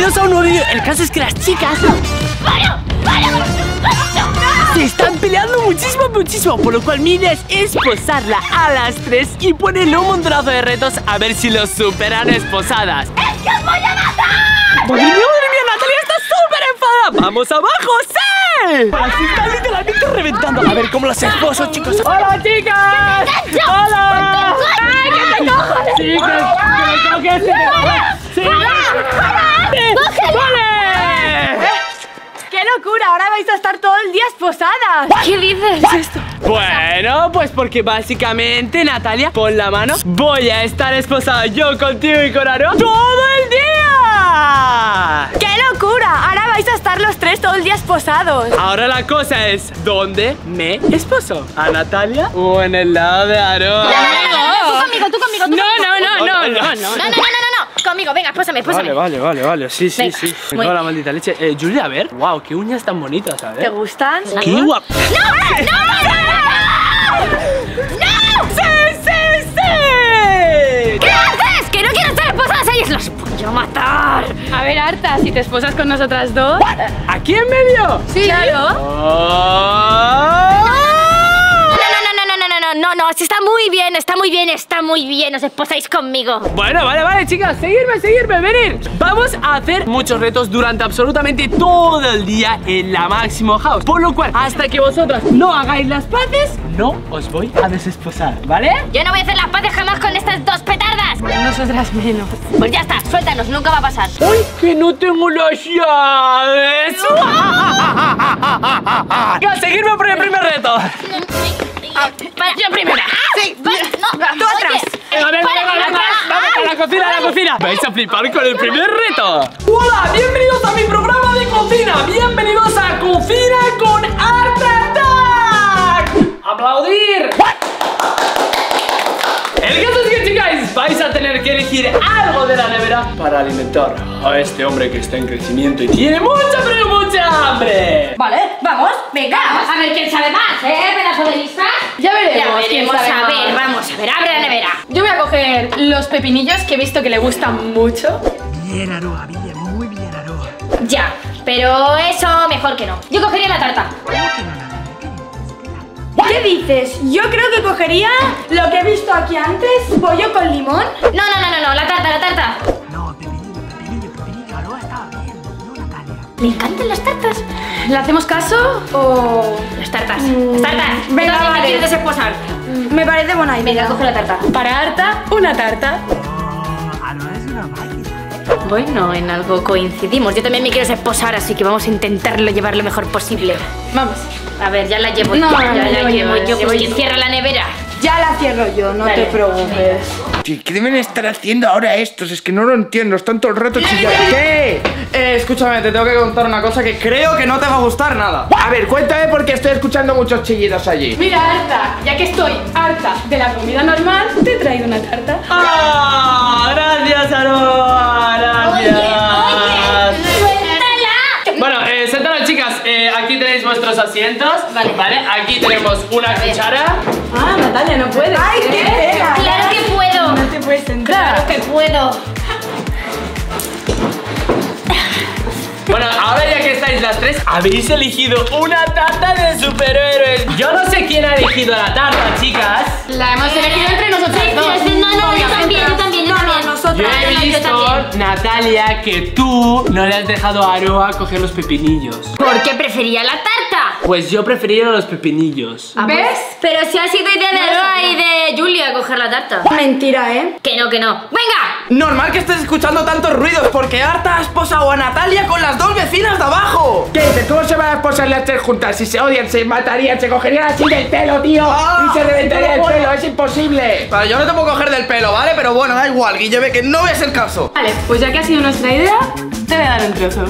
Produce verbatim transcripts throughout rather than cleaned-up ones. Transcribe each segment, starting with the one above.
bienvenidos a un nuevo vídeo. El caso es que las chicas se están peleando muchísimo, muchísimo. Por lo cual mi idea es esposarla a las tres y ponerle un montonazo de retos a ver si los superan esposadas. ¡Es que os voy a matar! ¡Madre mía, madre mía! ¡Natalia está súper enfadada! ¡Vamos abajo, sí! Así está literalmente reventando. A ver cómo los esposos, chicos. ¡Hola, chicas! ¡Hola! ¡Ay, que te cojo! ¡Chicas! ¡Que me coges! ¡Sí! ¡Vale! ¡Qué locura! Ahora vais a estar todo el día esposadas. ¿Qué dices? ¿Qué es esto? Bueno, pues porque básicamente, Natalia, pon la mano. Voy a estar esposada yo contigo y con Aroa todo el día. ¡Qué locura! Ahora vais a estar los tres todo el día esposados. Ahora la cosa es, ¿dónde me esposo? ¿A Natalia o en el lado de Aroa? Tú conmigo, tú conmigo, tú No, conmigo. no, no, no, no, No, no, no, no, no, no. Conmigo, venga, espósame, espósame. Vale, vale, vale, vale. Sí, sí, Venga, sí. Me muy- cago en la maldita leche. Eh, Julia, a ver. Wow, qué uñas tan bonitas, a ¿Te ver. gustan? ¡Qué guapo! ¡No, no, no, no! ¡Sí, sí, sí! ¿Qué haces? Que no quiero estar esposadas a ellos. Los voy a matar. A ver, Arta, si te esposas con nosotras dos. ¿Aquí en medio? Sí, claro. Oh. No, no, no, no, no, no, no, no, no, no, está muy bien, está muy bien, está muy bien, os esposáis conmigo. Bueno, vale, vale, chicas, seguirme, seguirme, venid. Vamos a hacer muchos retos durante absolutamente todo el día en la Máximo House. Por lo cual, hasta que vosotras no hagáis las paces, no os voy a desesposar, ¿vale? Yo no voy a hacer las paces jamás con estas dos petardas. Nosotras menos. Pues ya está, suéltanos, nunca va a pasar. ¡Uy, que no tengo las llaves! Venga, seguirme por el primer reto. Para, yo primera. Sí, no, tú atrás. Venga, venga, venga, venga, vamos a la cocina, a la cocina. Vais a flipar con el primer reto. Hola, bienvenidos a mi programa de cocina. Bienvenidos a Cocina con Art Attack. ¡Aplaudir! El caso es que, chicas, vais a tener que elegir algo de la nevera para alimentar a este hombre que está en crecimiento y tiene mucha, pero mucha hambre. Vale, vamos, venga. Vamos a ver quién sabe más, ¿eh? Pedazo de lista. Ya veremos. Ya quién veremos, sabe a ver, más. vamos a ver, abre la nevera. Yo voy a coger los pepinillos que he visto que le gustan mucho. Bien, Aroa, bien, muy bien, Aroa. Ya, pero eso mejor que no. Yo cogería la tarta. ¿Qué dices? Yo creo que cogería lo que he visto aquí antes, pollo con limón. No, no, no, no, no, la tarta, la tarta. No, pepinillo, pepinillo, pepinillo, Aroa estaba bien, no Natalia. ¿Le encantan las tartas? ¿Le hacemos caso o...? Las tartas, Mm, las tartas. venga, Entonces, vale. ¿me quieres desesposar? Me parece buena idea. Venga, coge la tarta. Para Arta, una tarta. Oh, Aroa es una máquina. Bueno, en algo coincidimos. Yo también me quiero esposar, así que vamos a intentarlo llevar lo mejor posible. Vamos. A ver, ya la llevo No, yo, no, ya no, la llevo llevo yo, yo. llevo Pues yo. que cierra la nevera. Ya la cierro yo, no Dale. te preocupes. ¿Qué, ¿Qué deben estar haciendo ahora estos? Es que no lo entiendo, están todo el rato chillando. ¿Qué? Eh, escúchame, te tengo que contar una cosa que creo que no te va a gustar nada. A ver, cuéntame porque estoy escuchando muchos chillidos allí. Mira, Arta, ya que estoy harta de la comida normal, te he traído una tarta. ¡Ah! ¡Gracias, Aroa! ¡Gracias! ¡Suéltala! Bueno, eh, sentaros, chicas. Eh, aquí tenéis vuestros asientos. Vale. Vale, aquí tenemos una cuchara. Ah, Natalia, no puedes. ¡Ay, qué pena! ¡Claro que puedo! No te puedes sentar. ¡Claro que puedo! Bueno, ahora ya que estáis las tres, habéis elegido una tarta de superhéroes. Yo no sé quién ha elegido la tarta, chicas. La hemos elegido entre nosotras Sí, dos. sí, no, no, yo también, yo también, yo No, no, también. nosotras. Yo he no, yo visto, también. Natalia, que tú no le has dejado a Aroa coger los pepinillos. ¿Por qué prefería la tarta? Pues yo prefería los pepinillos. ¿Ves? Pero si ha sido idea de Aroa y de Julia coger la tarta. Mentira, ¿eh? Que no, que no. ¡Venga! Normal que estés escuchando tantos ruidos porque Arta ha esposado a Natalia con las dos vecinas de abajo. ¿Qué dices? ¿Cómo se van a esposar las tres juntas? Si se odian, se matarían, se cogerían así del pelo, tío. Ah, y se reventaría el bueno. pelo, es imposible. Vale, yo no te puedo coger del pelo, ¿vale? Pero bueno, da igual, Guille, ve que no es el caso. Vale, pues ya que ha sido nuestra idea, te voy a dar un trozo.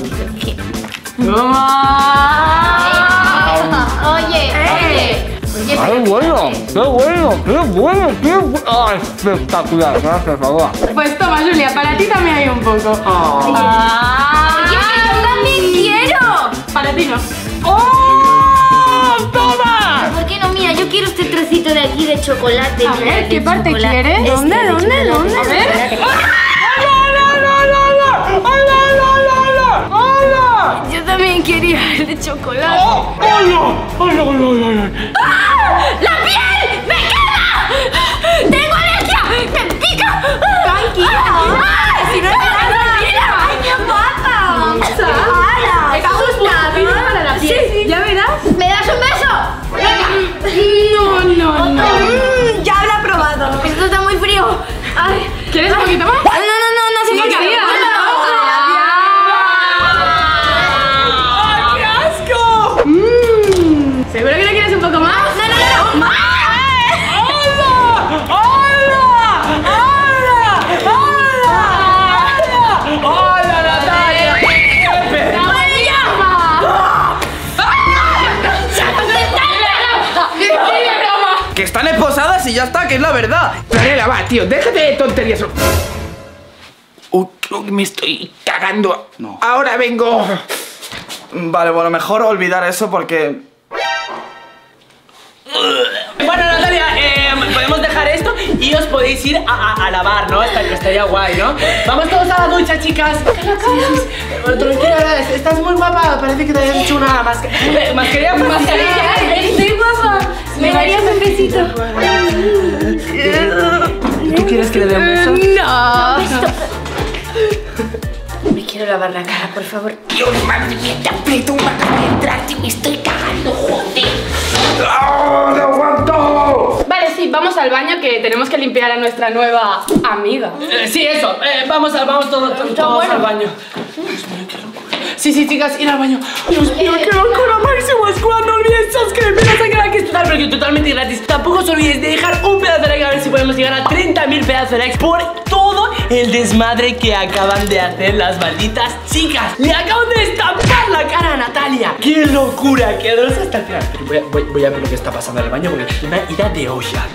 Oye, oye. Oye, ¡Qué bueno! ¡Qué bueno! ¡Qué bueno! ¡Qué bueno! ¡Ah, espectacular! Gracias, Aroa. Pues toma, Julia, para ti también hay un poco. Ah, oye, que yo también quiero. Para ti no. ¡Oh! ¡Toma! ¿Por qué no, mía? Yo quiero este trocito de aquí de chocolate. A mira, ver, de ¿qué parte chocolate. quieres? Este ¿Dónde, de dónde, chocolate, dónde? de A ver. chocolate. ¡No, no, no, no, no! ¡No, no, no, no! también quería el de chocolate. ¡Oh! ¡Oh, no! ¡Oh, no, no, no, no! ¡Ah! ¡La piel! ¡Me quema! ¡Tengo alergia! ¡Me pica! Tranquila. ¡Ah! Si no te das la vida. ¡Ay, qué pasa! ¡Hala! ¿Te ha gustado? Para la piel. Sí, ya verás. ¿Me das un beso? No, no, no. Mm, ya habrá probado. Esto está muy frío. Ay. ¿Quieres un poquito más? No, no, no, no, no hace falta. quería. ¡Ay, qué asco! ¿Seguro que no quieres un poco más? No, no, no, no. ¡Más! ¡Hola! ¡Hola! ¡Hola! ¡Hola! ¡Hola, Natalia! Que están esposadas y ya está, que es la verdad. Franela, va, tío, déjate de tonterías. Uy, creo que me estoy cagando. No. Ahora vengo. Vale, bueno, mejor olvidar eso porque... Bueno, Natalia, eh, podemos dejar esto y os podéis ir a, a, a lavar, ¿no? Está, estaría guay, ¿no? Vamos todos a la ducha, chicas. Sí, sí, sí. Bueno, tranquila, estás muy guapa. Parece que te hayas hecho una mascarilla. Eh, mascarilla por mascarilla. Estoy guapa. ¿Me darías un besito? ¿Tú quieres que le dé un beso? No. Me quiero lavar la cara, por favor. Dios, madre mía, te aprieto una cara detrás y me estoy cagando, joder. ¡Oh, no aguanto! Vale, sí, vamos al baño que tenemos que limpiar a nuestra nueva amiga. Eh, sí, eso. Eh, vamos, a, vamos todos, todos, todos al baño. Dios mío, qué locura. Sí, sí, chicas, ir al baño. Dios mío, qué locura máximo. Es cuando no olvidéis suscribiros al canal, que es total, pero que totalmente gratis. Tampoco os olvidéis de dejar un pedazo de like a ver si podemos llegar a treinta mil pedazos de likes por todo el desmadre que acaban de hacer las malditas chicas. Le acaban de estampar la cara a Natalia. ¡Qué locura! Quedaros hasta el final. Pero voy, a, voy, voy a ver lo que está pasando en el baño porque es una ida de olla.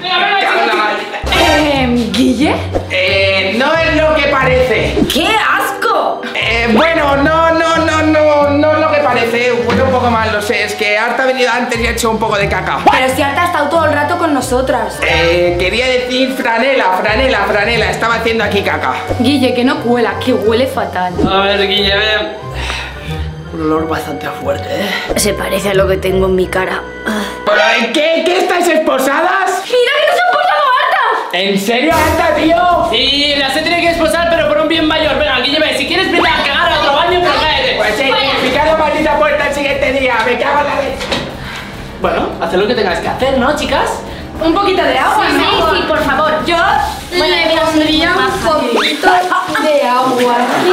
Eh, ¿Guille? Eh, no es lo que parece. ¡Qué asco! Eh, bueno, no, no, no, no, no es lo que parece. Huele un poco mal, lo sé. Es que Arta ha venido antes y ha hecho un poco de caca. Pero si Arta ha estado todo el rato con nosotras. Eh, quería decir Franela, Franela, Franela. Estaba haciendo aquí caca. Guille, que no cuela, que huele fatal. A ver, Guille, ven. Un olor bastante fuerte, ¿eh? Se parece a lo que tengo en mi cara. Ah. ¿Pero en qué? ¿Qué estáis esposadas? ¡Mira que nos ha posado Arta! ¿En serio, Arta, tío? Sí, la se tiene que esposar, pero por un bien mayor. Venga, Guille, ve, si quieres vete a cagar a otro baño, pero cállate. Pues sí, picar la maldita puerta el siguiente día. Me cago en la leche. Bueno, haz lo que tengas que hacer, ¿no, chicas? Un poquito de agua, Sí, ¿no? sí, por favor. Yo Bueno, le mira, pondría más un fácil. poquito de agua.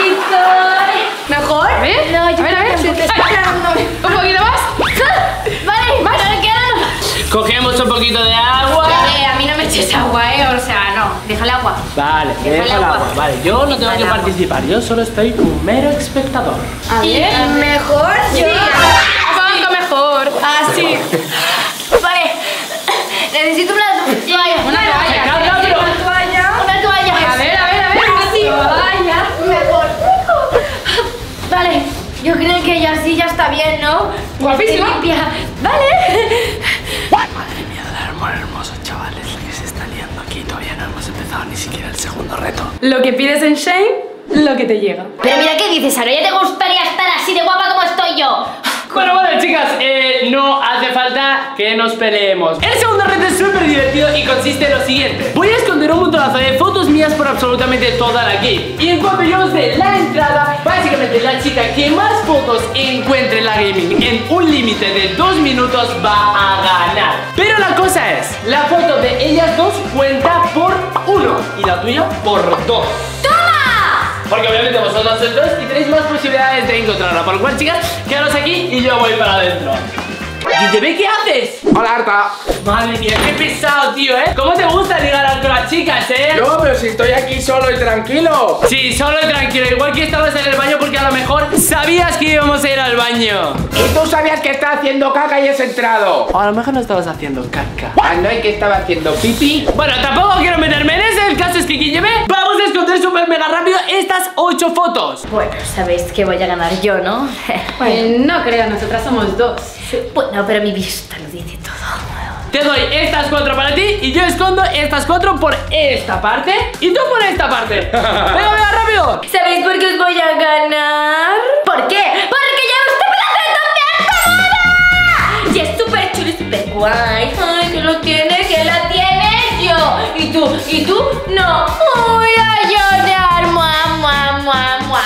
¿Mejor? ¿Eh? No, yo a ver, a ver, creo se que te está quedando. ¿Un poquito más? Vale, más me quedan. Cogemos un poquito de agua. Eh, a mí no me eches agua, eh. O sea, no. Déjale agua. Vale, me Deja deja el el agua. agua. Vale, yo no tengo Deja que el agua. participar. Yo solo estoy como mero espectador. A ver. Mejor Sí, un poco mejor. Así. Vale. Necesito una toalla. Una toalla. Venga, pero- Una toalla. Una toalla. A ver, a ver, a ver. Así. Toalla. Mejor. Vale. Yo creo que ya sí, ya está bien, ¿no? Guapísima. Estoy limpia. Vale. Madre mía, del amor hermoso, chavales. Que se está liando aquí. Todavía no hemos empezado ni siquiera el segundo reto. Lo que pides en Shane, lo que te llega. Pero mira, ¿qué dices, Sara? ¿Ya te gustaría estar así de guapa como estoy yo? Bueno, vale, chicas, eh, no hace falta que nos peleemos. El segundo reto es súper divertido y consiste en lo siguiente. Voy a esconder un montonazo de fotos mías por absolutamente toda la game. Y en cuanto yo os dé la entrada, básicamente la chica que más fotos encuentre en la gaming en un límite de dos minutos va a ganar. Pero la cosa es, la foto de ellas dos cuenta por uno y la tuya por dos. Porque obviamente vosotros sois dos y tenéis más posibilidades de encontrarla. Por lo cual, chicas, quedaros aquí y yo voy para adentro. Guille, ¿qué haces? Hola, Arta. Madre mía, qué pesado, tío, ¿eh? ¿Cómo te gusta ligar con las chicas, eh? No, pero si estoy aquí solo y tranquilo. Sí, solo y tranquilo. Igual que estabas en el baño porque a lo mejor sabías que íbamos a ir al baño. Y tú sabías que estaba haciendo caca y has entrado. O a lo mejor no estabas haciendo caca. Ah, no, y que estaba haciendo pipi. Bueno, tampoco quiero meterme en ese. El caso es que Guille, ve, vamos a esconder súper mega rápido estas ocho fotos. Bueno, sabéis que voy a ganar yo, ¿no? Eh, no creo, nosotras somos dos. Bueno, pero mi vista lo dice todo. Te doy estas cuatro para ti y yo escondo estas cuatro por esta parte y tú por esta parte. Venga, venga, rápido. ¿Sabéis por qué os voy a ganar? ¿Por qué? Porque ya os te súper guay. Ay, que lo tiene, que la tiene yo. Y tú, y tú, no. Voy a llorar, mua, mua, mua, mua.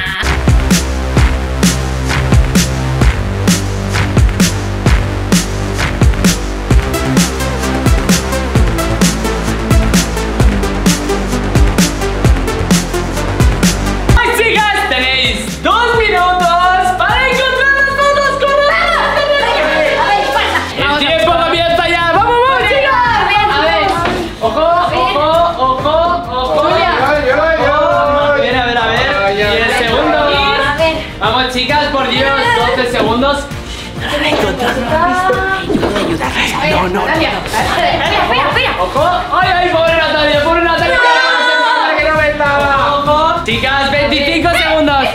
Chicas, por Dios, doce segundos. No la he encontrado, ¿la has visto? Yo puedo ayudarles. No, no, no. Espera, espera, espera. ¡Ojo! ¡Ay, ay, pobre Natalia! ¡Pobre Natalia! ¡No! ¡Que no me estaba! ¡Ojo! Chicas, veinticinco segundos.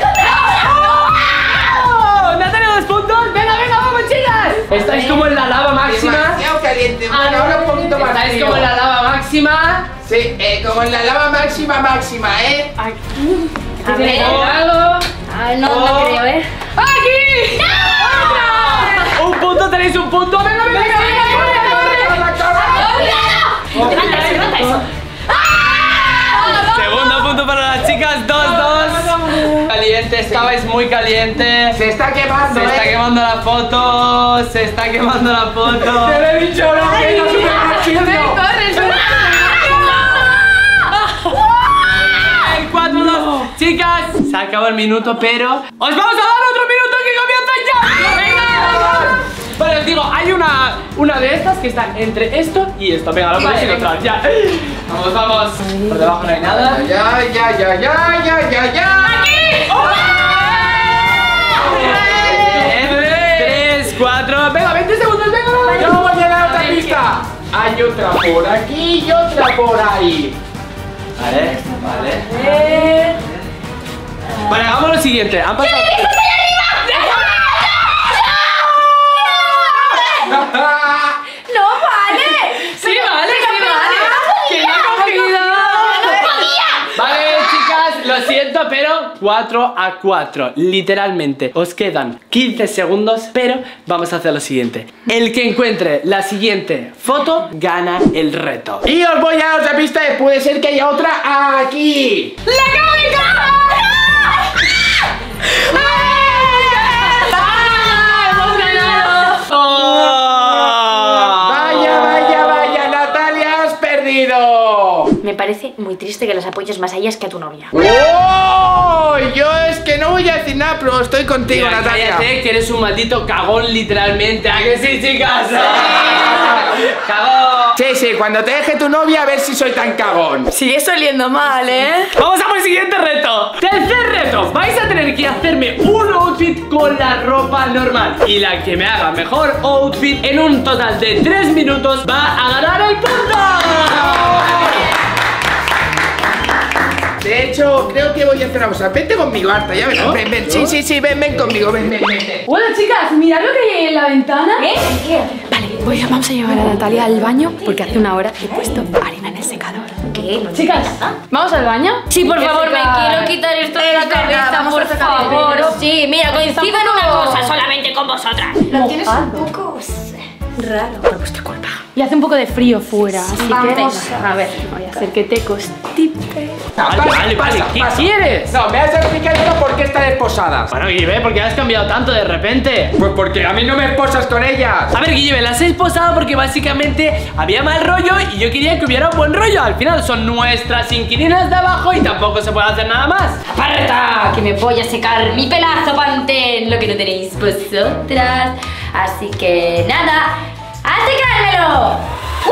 ¡Oh! ¡Natalia, dos puntos! ¡Venga, venga, vamos, chicas! Estáis como en la lava máxima. Demasiado caliente. Bueno, ahora un poquito más. Estáis como en la lava máxima. Sí, eh, como en la lava máxima, máxima, ¿eh? A ver. Algo. Ay, no, no Oh. creo, ¿eh? ¡Aquí! ¡No! ¡Un punto! ¡Tenéis un punto! ¡Venga, venga, venga! Levanta eso, levanta eso. Segundo punto para las chicas, dos dos. Caliente, estabais muy caliente. Se está quemando, Se está ¿eh? quemando la foto. Se está quemando la foto. Te lo he dicho, no, que no sube más chido. cuatro dos. Chicas, se acabó el minuto, pero os vamos a dar otro minuto que comienza ya. ¡Venga! Vale, os digo, hay una, una de estas que están entre esto y esto. Venga, lo podéis encontrar, ya. Vamos, vamos. Por debajo no hay nada. Ya, ya, ya, ya, ya, ya, ya. tres, cuatro, venga, veinte segundos, venga. Yo voy a dar otra pista. Hay otra por aquí y otra por ahí. Vale, vale. Vale, hagamos lo siguiente. Han pasado. ¡No vale! Sí, vale, sí, vale. Que no ha cogido. Vale, chicas, lo siento, pero cuatro a cuatro. Literalmente, os quedan quince segundos, pero vamos a hacer lo siguiente. El que encuentre la siguiente foto gana el reto. Y os voy a dar otra pista y puede ser que haya otra aquí. ¡La cómica! Oh. Vaya, vaya, vaya, Natalia, has perdido. Me parece muy triste que las apoyes más a ellas que a tu novia. ¡Oh! Yo es que no voy a decir nada, pero estoy contigo, Mira, Natalia. cállate, que eres un maldito cagón, literalmente. ¿A que sí, chicas? ¡Cagón! Sí, sí, cuando te deje tu novia a ver si soy tan cagón. Sigue oliendo mal, ¿eh? Vamos a por el siguiente reto. Tercer reto. Vais a tener que hacerme un outfit con la ropa normal. Y la que me haga mejor outfit en un total de tres minutos va a ganar el punto. De hecho, creo que voy a hacer una cosa. Vente conmigo, Arta, ya verás. ¿Yo? Ven, ven, ¿Yo? sí, sí, sí, ven, ven conmigo, ven, ven, ven, ven. Bueno, chicas, mirad lo que hay en la ventana. ¿Eh? ¿Qué? Vale, voy a- vamos a llevar a Natalia al baño porque hace una hora he puesto harina en el secador. ¿Qué? Chicas, ¿vamos al baño? Sí, por Que favor, me secar. quiero quitar esto de Es la verdad, cabeza, vamos por a sacar el favor. pelo. Sí, mira, coincido en una Tampoco. cosa solamente con vosotras. Lo tienes un poco raro. Por vuestra culpa. Y hace un poco de frío fuera, así Vamos. que a ver, voy a hacer que te constipe. Vale, Pasa, vale, vale. pasa, ¿Qué pasa. quieres? No, me vas a explicar yo por qué está desposada. Bueno, Guille, ¿por qué has cambiado tanto de repente? Pues porque a mí no me esposas con ellas. A ver, Guille, las he esposado porque básicamente había mal rollo y yo quería que hubiera un buen rollo. Al final son nuestras inquilinas de abajo y tampoco se puede hacer nada más. ¡Aparta! Que me voy a secar mi pelazo pantén, lo que no tenéis vosotras. Así que nada, ¡a secármelo!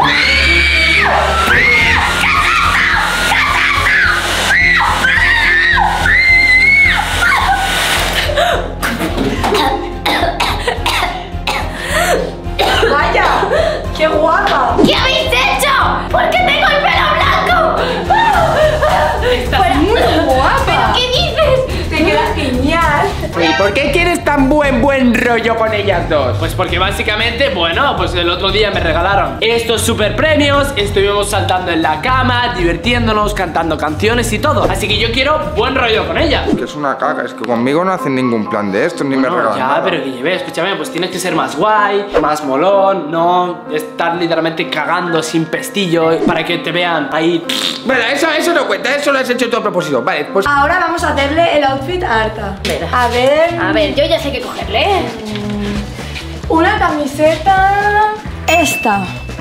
¡Vaya! ¡Qué guapa! ¿Qué habéis hecho? ¿Por qué tengo el pelo blanco? Estás muy guapa. ¿Pero qué dices? Te queda genial. Pues ¿Por qué quieres tan buen buen rollo con ellas dos? Pues porque básicamente, bueno, pues el otro día me regalaron estos super premios. Estuvimos saltando en la cama, divirtiéndonos, cantando canciones y todo. Así que yo quiero buen rollo con ellas. Que es una caga, es que conmigo no hacen ningún plan de esto, ni me No, regalan ya, nada. pero Guille, escúchame, pues tienes que ser más guay, más molón, no estar literalmente cagando sin pestillo para que te vean ahí. Bueno, eso, eso no cuenta, eso lo has hecho tú a propósito. Vale, pues Ahora vamos a hacerle el outfit a Arta. Verás. A ver. A ver, yo ya sé qué cogerle. Una camiseta. Esta.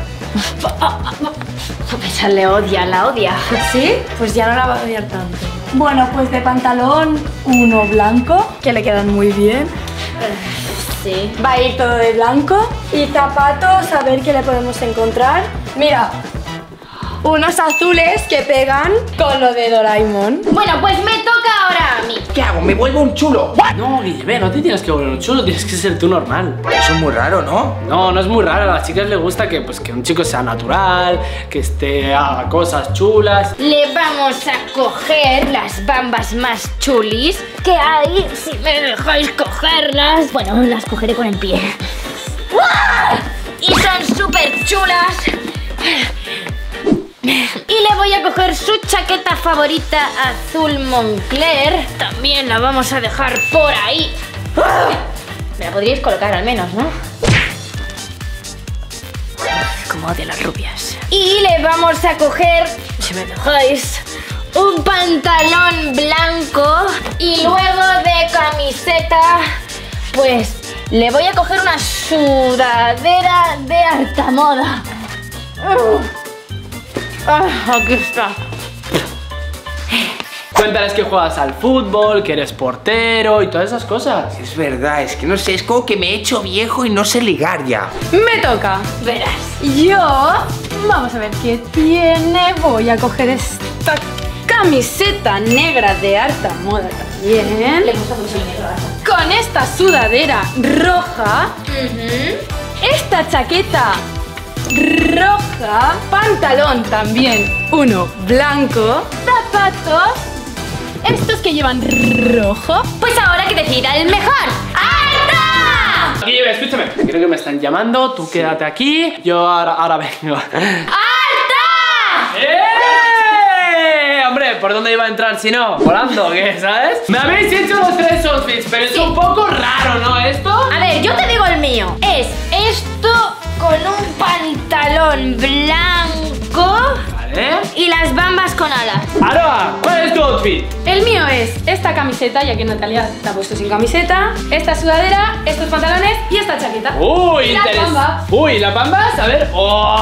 Esa le odia, la odia. ¿Sí? Pues ya no la va a odiar tanto. Bueno, pues de pantalón uno blanco, que le quedan muy bien. Sí. Va a ir todo de blanco. Y zapatos, a ver qué le podemos encontrar. Mira, unos azules que pegan con lo de Doraemon. Bueno, pues me toca ahora a mí. ¿qué hago? ¿Me vuelvo un chulo? No, Guille, no te tienes que volver un chulo, tienes que ser tú normal. Eso es muy raro, ¿no? No, no es muy raro, a las chicas les gusta que, pues, que un chico sea natural, que esté, haga cosas chulas. Le vamos a coger las bambas más chulis que hay, si me dejáis cogerlas. Bueno, las cogeré con el pie. ¡Uah! Y son súper chulas. Y le voy a coger su chaqueta favorita azul Moncler. También la vamos a dejar por ahí. ¡Ah! Me la podríais colocar al menos, ¿no? Como de las rubias. Y le vamos a coger, si me dejáis, un pantalón blanco. Y luego de camiseta, pues le voy a coger una sudadera de alta moda. Uh. Ah, aquí está. Cuéntales que juegas al fútbol, que eres portero y todas esas cosas. Es verdad, es que no sé, es como que me he hecho viejo y no sé ligar ya. Me toca. Verás. Yo, vamos a ver qué tiene. Voy a coger esta camiseta negra de alta moda también. Le gusta mucho el negro. Con esta sudadera roja. Uh-huh. Esta chaqueta roja. Pantalón también, uno blanco. Zapatos, estos que llevan rojo. Pues ahora hay que decidir al mejor. ¡Arta! Guille, escúchame, creo que me están llamando, tú quédate aquí, yo ahora, ahora vengo. ¡Arta! ¡Eh! Hombre, ¿por dónde iba a entrar si no? ¿Volando o qué, sabes? Me habéis hecho los tres outfits, pero es un poco raro, ¿no? ¿Esto? A ver, yo te digo el mío. Es esto con un pantalón blanco Vale. y las bambas con alas. Aroa, ¿cuál es tu outfit? El mío es esta camiseta, ya que Natalia la ha puesto sin camiseta. Esta sudadera, estos pantalones y esta chaqueta. Uy, Y las interes- bambas. Uy, ¿las bambas? A ver.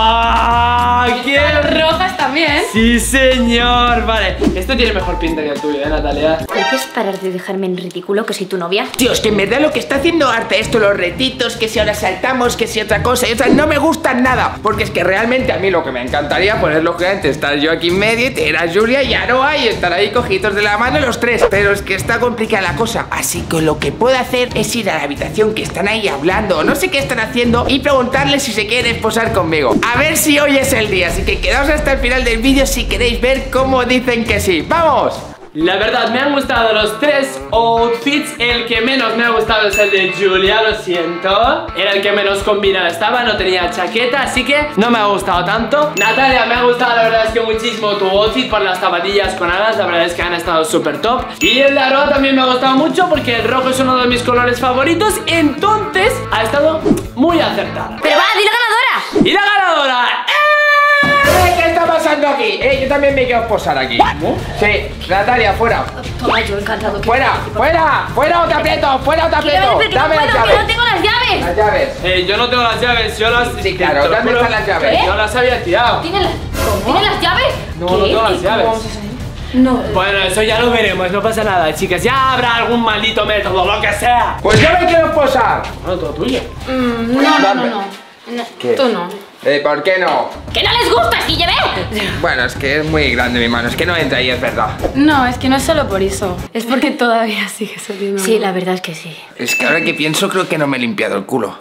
¡Oh! ¡Qué Las rojas también. Sí, señor. Vale, esto tiene mejor pinta que el tuyo, ¿eh, Natalia? ¿Puedes parar de dejarme en ridículo que soy tu novia? Tío, es que en verdad lo que está haciendo Arta, esto, los retitos, que si ahora saltamos, que si otra cosa y otra, no me gustan nada. Porque es que realmente a mí lo que me encantaría, pues es lógicamente estar yo aquí en medio y tener a Julia y Aroa y estar ahí cogidos de la mano los tres. Pero es que está complicada la cosa. Así que lo que puedo hacer es ir a la habitación que están ahí hablando, o no sé qué están haciendo, y preguntarles si se quieren esposar conmigo. A ver si hoy es el día. Así que quedaos hasta el final del vídeo si queréis ver cómo dicen que sí. ¡Vamos! La verdad, me han gustado los tres outfits. El que menos me ha gustado es el de Julia, lo siento. Era el que menos combinado estaba, no tenía chaqueta, así que no me ha gustado tanto. Natalia, me ha gustado, la verdad es que muchísimo tu outfit por las zapatillas con alas. La verdad es que han estado súper top. Y el de Aroa también me ha gustado mucho porque el rojo es uno de mis colores favoritos. Entonces, ha estado muy acertada. ¡Pero va, di la ganadora! Y la ganadora, Eh, ¿Qué está pasando aquí? Eh, yo también me quiero posar aquí. Sí, Natalia, fuera. Toma, yo encantado. Fuera, fuera, fuera o te aprieto, fuera o te Que no, aprieto. que no Dame puedo, las que no llaves. tengo las llaves. Las llaves. eh, yo no tengo las llaves, yo las... Sí, claro, te lo ¿dónde juro están las llaves? que Yo las había tirado. ¿Tienes las, ¿Tienes las llaves? No, no tengo las llaves. No. Bueno, eso ya lo veremos, no pasa nada, chicas. Ya habrá algún maldito método, lo que sea. Pues yo me quiero posar. Bueno, todo tuyo. Mm, no, no, no, no. ¿Qué? Tú no. Eh, ¿por qué no? ¡Que no les gusta, si llevé! Bueno, es que es muy grande mi mano, es que no entra ahí, es verdad. No, es que no es solo por eso. Es porque todavía sigue saliendo. Sí, la verdad es que sí. Es que ahora que pienso creo que no me he limpiado el culo.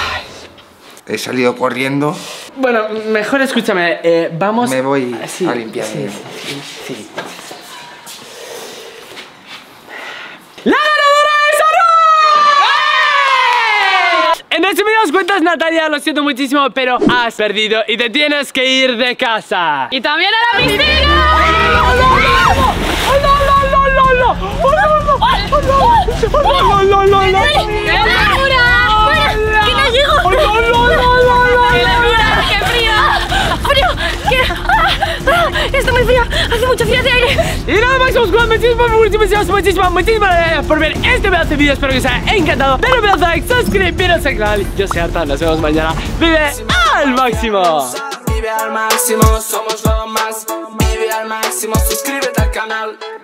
He salido corriendo. Bueno, mejor escúchame, eh, vamos... Me voy Sí, a limpiar. sí, sí, sí. ¡La ganadora es Aroa! resumidas cuentas, Natalia, lo siento muchísimo, pero has perdido y te tienes que ir de casa. Y también a la piscina. ¿Qué te digo? ¡Qué frío! ¡Frío! ¿Qué? ¡Ah! ¡Está muy frío! ¡Hace mucho frío de aire! Y nada más, muchísimas, muchísimas, muchísimas, muchísimas, muchísimas gracias por ver este pedazo de vídeo. Espero que os haya encantado. Denle un pedazo de like, suscribiros al canal. Yo soy Arta, nos vemos mañana. Vive al máximo. Vive al máximo, somos lo más. Vive al máximo, suscríbete al canal.